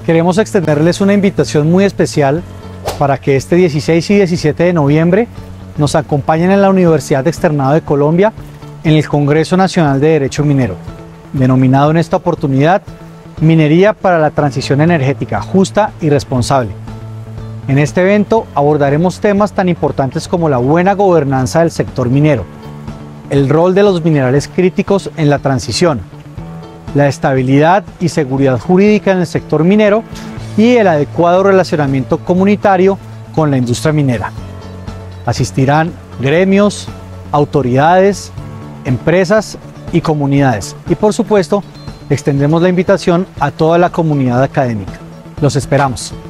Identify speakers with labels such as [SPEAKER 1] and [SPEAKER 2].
[SPEAKER 1] Queremos extenderles una invitación muy especial para que este 16 y 17 de noviembre nos acompañen en la Universidad Externado de Colombia en el Congreso Nacional de Derecho Minero, denominado en esta oportunidad Minería para la Transición Energética Justa y Responsable. En este evento abordaremos temas tan importantes como la buena gobernanza del sector minero, el rol de los minerales críticos en la transición, la estabilidad y seguridad jurídica en el sector minero y el adecuado relacionamiento comunitario con la industria minera. Asistirán gremios, autoridades, empresas y comunidades. Y por supuesto, extendemos la invitación a toda la comunidad académica. Los esperamos.